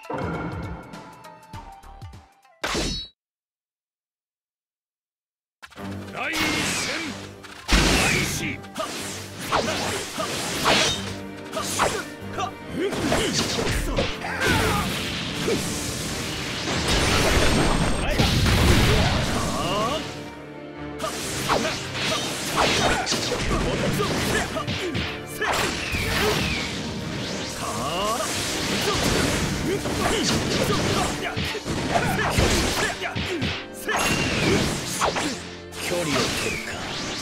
第一戦開始。距離を取るか。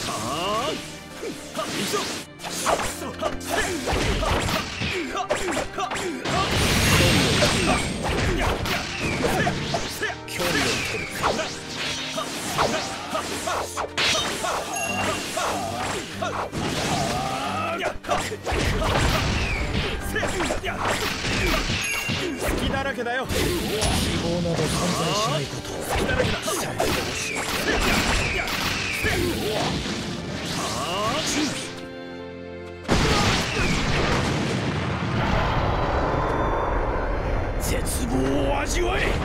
隙だらけだよ。希望など存在しないことを隙だらけだ。絶望を味わえ。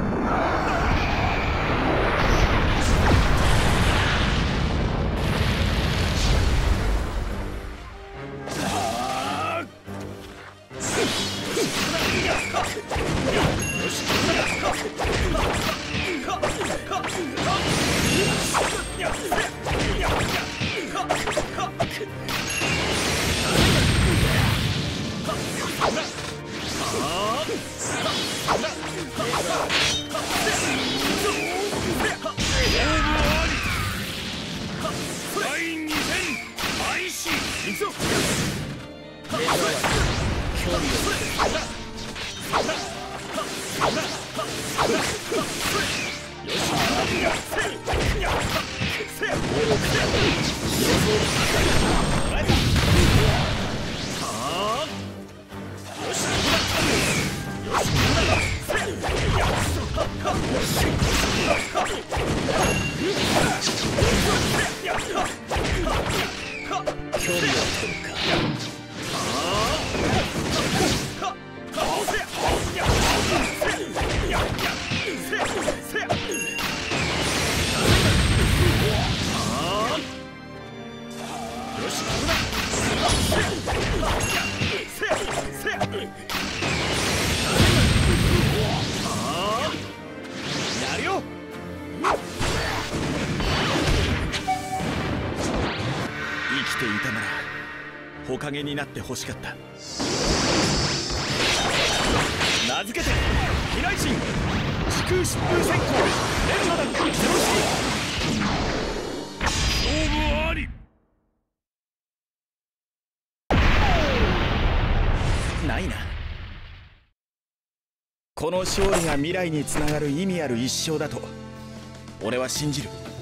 おかげになって欲しかった。名付けて飛来神時空疾風閃光連射弾ゼロ式。勝負あり。ないな。この勝利が未来につながる意味ある一勝だと俺は信じる。